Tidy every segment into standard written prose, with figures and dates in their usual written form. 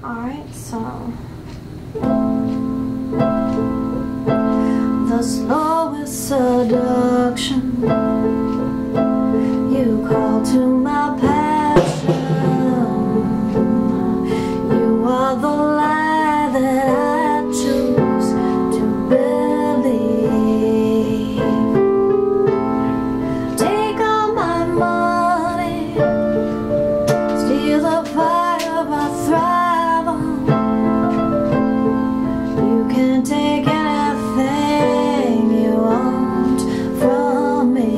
Alright, so the slowest seduction, you call to my passion. You are the lie that I choose to believe. Take all my money, steal the fire I thrive on. You can take anything you want from me.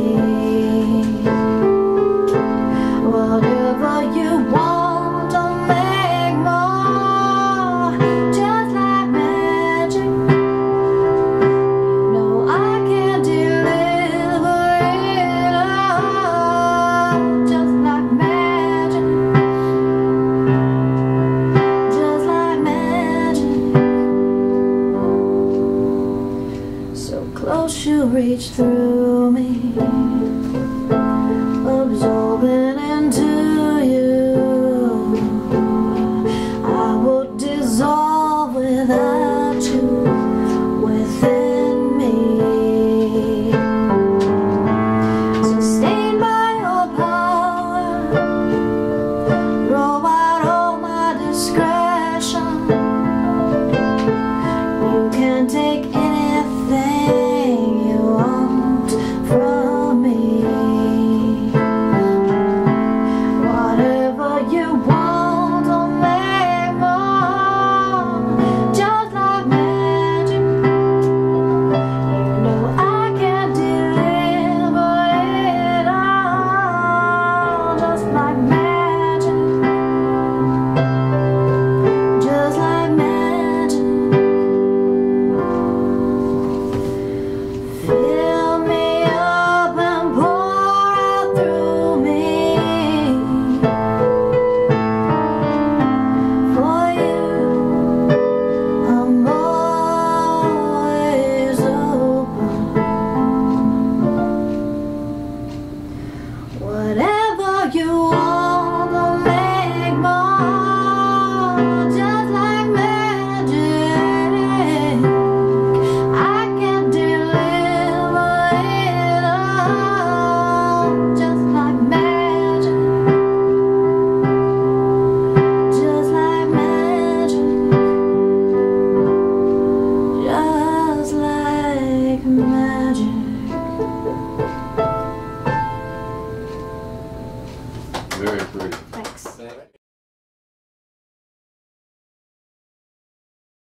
Whatever you want, I'll make more, just like magic. No, I can't deliver it all, just like magic. Just like magic. So close you reach through me, absorbing into you. I would dissolve without you within me. Sustained by your power, throw out all my discretion. You can take anything you want from me. Whatever you want, I'll make more, just like magic. You know I can't deliver it all, just like magic. Just like magic. Fill me up and pour out through me. For you, I'm always open. Whatever you want, I'll make more, just like magic. I can't deliver it all, just like magic. Just like magic. Just like magic. Very pretty. Thanks.